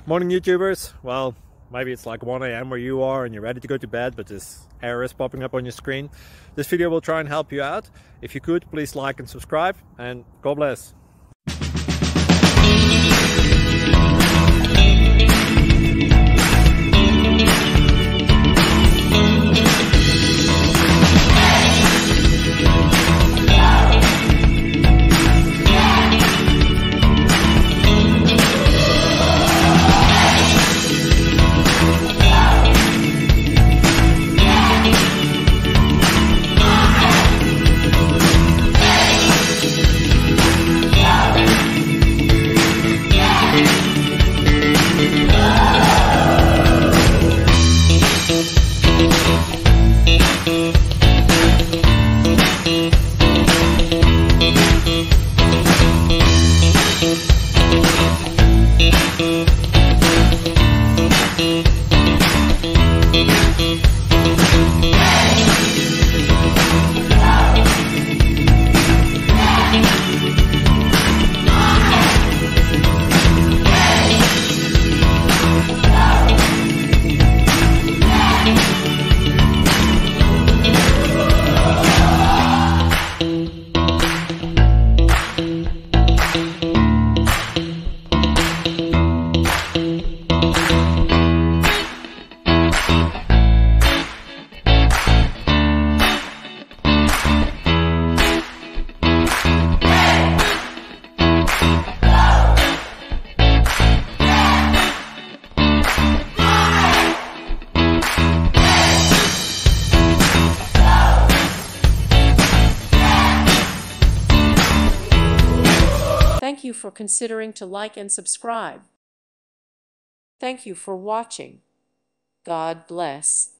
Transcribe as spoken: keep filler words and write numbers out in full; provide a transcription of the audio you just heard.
Morning YouTubers. Well, maybe it's like one A M where you are and you're ready to go to bed, but this error is popping up on your screen. This video will try and help you out. If you could, please like and subscribe, and God bless. Thank you for considering to like and subscribe. Thank you for watching. God bless.